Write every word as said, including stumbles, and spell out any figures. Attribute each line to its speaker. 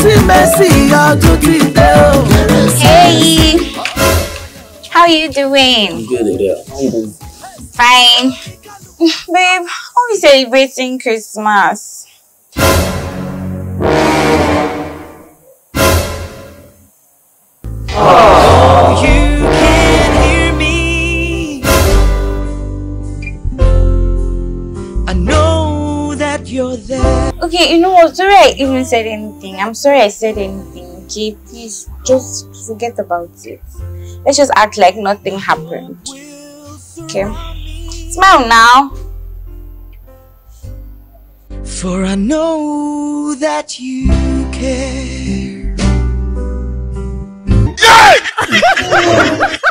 Speaker 1: Hey, how are you doing?
Speaker 2: I'm good, Adele. How you doing?
Speaker 1: Fine. Babe, how are we celebrating Christmas?
Speaker 3: Oh, you can't hear me. I know that you're there.
Speaker 1: Okay, you know what? Sorry I even said anything. I'm sorry I said anything. Okay, please just forget about it. Let's just act like nothing happened. Okay? Smile now.
Speaker 3: For I know that you care. Yeah!